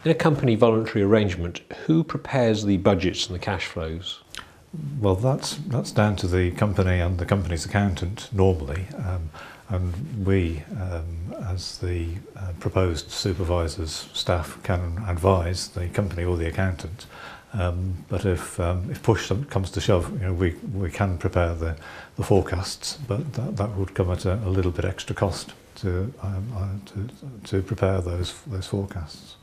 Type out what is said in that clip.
In a company voluntary arrangement, who prepares the budgets and the cash flows? Well, that's down to the company and the company's accountant normally, and we, as the proposed supervisors, staff, can advise the company or the accountant. But if push comes to shove, we can prepare the forecasts, but that would come at a little bit extra cost to prepare those forecasts.